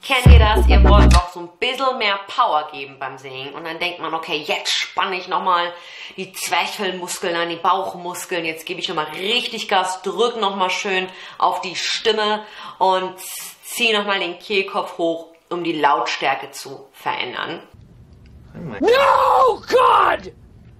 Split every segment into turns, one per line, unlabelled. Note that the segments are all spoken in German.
Kennt ihr das? Ihr wollt noch so ein bisschen mehr Power geben beim Singen und dann denkt man, okay, jetzt spanne ich nochmal die Zwerchfellmuskeln an, die Bauchmuskeln, jetzt gebe ich nochmal richtig Gas, drück nochmal schön auf die Stimme und ziehe nochmal den Kehlkopf hoch, um die Lautstärke zu verändern.
No, God!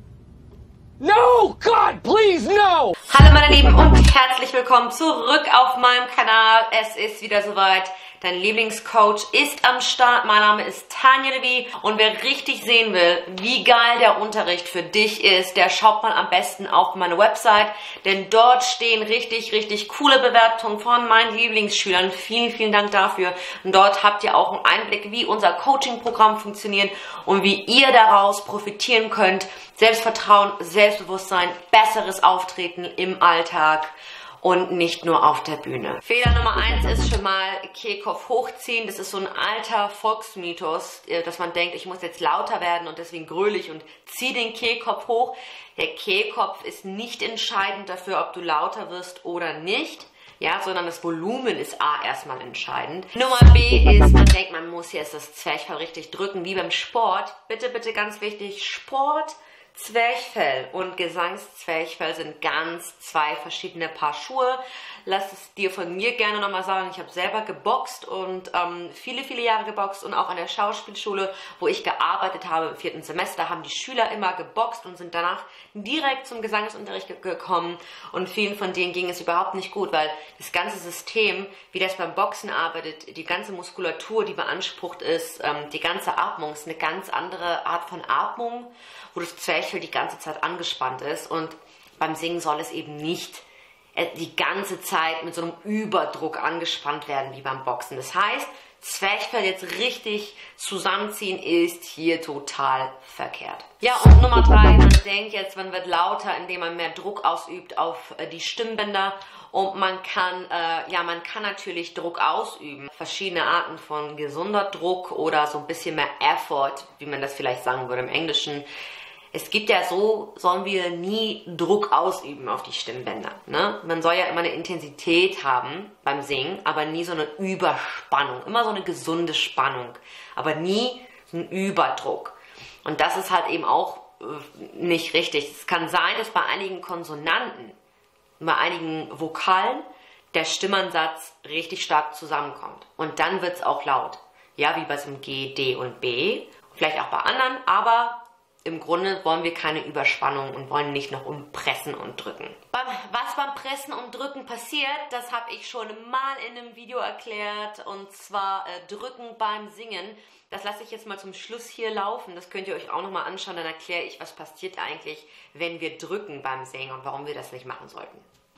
No, God, please, no!
Hallo meine Lieben und herzlich willkommen zurück auf meinem Kanal. Es ist wieder soweit. Dein Lieblingscoach ist am Start. Mein Name ist Tanja Devi und wer richtig sehen will, wie geil der Unterricht für dich ist, der schaut mal am besten auf meine Website, denn dort stehen richtig coole Bewertungen von meinen Lieblingsschülern. Vielen, vielen Dank dafür. Und dort habt ihr auch einen Einblick, wie unser Coaching-Programm funktioniert und wie ihr daraus profitieren könnt. Selbstvertrauen, Selbstbewusstsein, besseres Auftreten im Alltag. Und nicht nur auf der Bühne. Fehler Nummer 1 ist schon mal Kehlkopf hochziehen. Das ist so ein alter Volksmythos, dass man denkt, ich muss jetzt lauter werden und deswegen gröle ich und ziehe den Kehlkopf hoch. Der Kehlkopf ist nicht entscheidend dafür, ob du lauter wirst oder nicht. Ja, sondern das Volumen ist A erstmal entscheidend. Nummer B ist, man denkt, man muss jetzt das Zwerchfell richtig drücken, wie beim Sport. Bitte, bitte ganz wichtig, Sport, Zwerchfell und Gesangszwerchfell sind ganz zwei verschiedene Paar Schuhe. Lass es dir von mir gerne nochmal sagen, ich habe selber geboxt und viele Jahre geboxt und auch an der Schauspielschule, wo ich gearbeitet habe im 4. Semester, haben die Schüler immer geboxt und sind danach direkt zum Gesangsunterricht gekommen und vielen von denen ging es überhaupt nicht gut, weil das ganze System, wie das beim Boxen arbeitet, die ganze Muskulatur, die beansprucht ist, die ganze Atmung ist eine ganz andere Art von Atmung, wo das Zwerchfell die ganze Zeit angespannt ist und beim Singen soll es eben nicht die ganze Zeit mit so einem Überdruck angespannt werden wie beim Boxen. Das heißt, Zwerchfell jetzt richtig zusammenziehen ist hier total verkehrt. Ja, und Nummer 3, man denkt jetzt, man wird lauter, indem man mehr Druck ausübt auf die Stimmbänder. Und man kann natürlich Druck ausüben. Verschiedene Arten von gesunder Druck oder so ein bisschen mehr Effort, wie man das vielleicht sagen würde im Englischen. Es gibt ja so, sollen wir nie Druck ausüben auf die Stimmbänder. Ne? Man soll ja immer eine Intensität haben beim Singen, aber nie so eine Überspannung. Immer so eine gesunde Spannung, aber nie so ein Überdruck. Und das ist halt eben auch nicht richtig. Es kann sein, dass bei einigen Konsonanten, bei einigen Vokalen der Stimmansatz richtig stark zusammenkommt. Und dann wird es auch laut. Ja, wie bei so einem G, D und B. Vielleicht auch bei anderen, aber im Grunde wollen wir keine Überspannung und wollen nicht noch umpressen und drücken. Was beim Pressen und Drücken passiert, das habe ich schon mal in einem Video erklärt. Und zwar drücken beim Singen. Das lasse ich jetzt mal zum Schluss hier laufen. Das könnt ihr euch auch nochmal anschauen. Dann erkläre ich, was passiert eigentlich, wenn wir drücken beim Singen und warum wir das nicht machen sollten.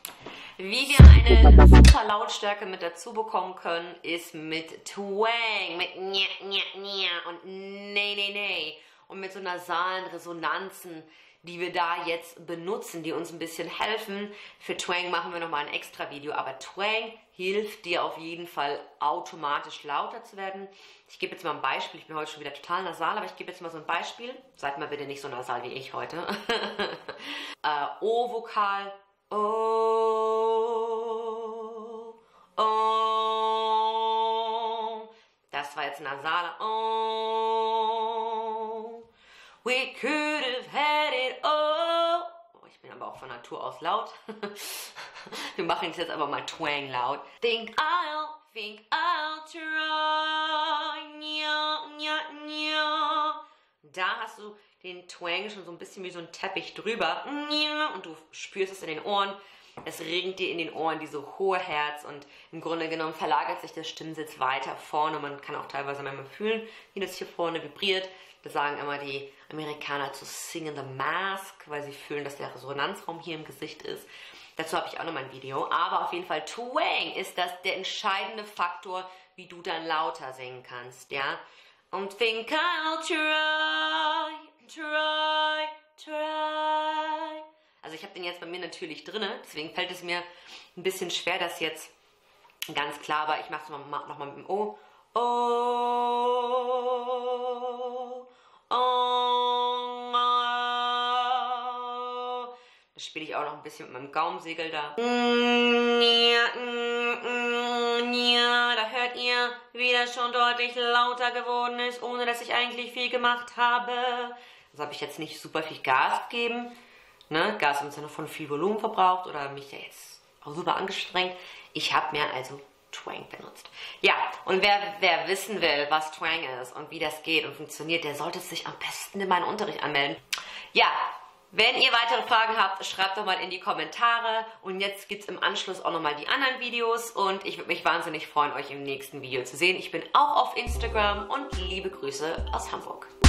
Wie wir eine super Lautstärke mit dazu bekommen können, ist mit Twang, mit Nya, Nya, Nya und Nee, Nee, Nee. Und mit so nasalen Resonanzen, die wir da jetzt benutzen, die uns ein bisschen helfen. Für Twang machen wir nochmal ein extra Video, aber Twang hilft dir auf jeden Fall automatisch lauter zu werden. Ich gebe jetzt mal ein Beispiel, ich bin heute schon wieder total nasal, aber ich gebe jetzt mal so ein Beispiel. Seid mal bitte nicht so nasal wie ich heute. O-Vokal, O, O. Das war jetzt nasaler O. We could have had it all. Oh, ich bin aber auch von Natur aus laut. Wir machen jetzt aber mal Twang laut. Think I'll try. Nya, nya, nya. Da hast du den Twang schon so ein bisschen wie so ein Teppich drüber. Und du spürst es in den Ohren. Es ringt dir in den Ohren, diese hohe Herz und im Grunde genommen verlagert sich der Stimmsitz weiter vorne. Man kann auch teilweise manchmal fühlen, wie das hier vorne vibriert. Das sagen immer die Amerikaner zu Sing in the Mask, weil sie fühlen, dass der Resonanzraum hier im Gesicht ist. Dazu habe ich auch noch mal ein Video. Aber auf jeden Fall Twang ist das der entscheidende Faktor, wie du dann lauter singen kannst. Ja? Und think I'll try. Also ich habe den jetzt bei mir natürlich drin, deswegen fällt es mir ein bisschen schwer, das jetzt ganz klar, aber ich mache es nochmal mit dem O. Das spiele ich auch noch ein bisschen mit meinem Gaumensegel da. Da hört ihr, wie wieder schon deutlich lauter geworden ist, ohne dass ich eigentlich viel gemacht habe. Also habe ich jetzt nicht super viel Gas gegeben. Ne? Gas im Sinne von viel Volumen verbraucht oder mich ja jetzt auch super angestrengt. Ich habe mir also Twang benutzt. Ja, und wer wissen will, was Twang ist und wie das geht und funktioniert, der sollte sich am besten in meinen Unterricht anmelden. Ja, wenn ihr weitere Fragen habt, schreibt doch mal in die Kommentare. Und jetzt gibt es im Anschluss auch nochmal die anderen Videos. Und ich würde mich wahnsinnig freuen, euch im nächsten Video zu sehen. Ich bin auch auf Instagram und liebe Grüße aus Hamburg.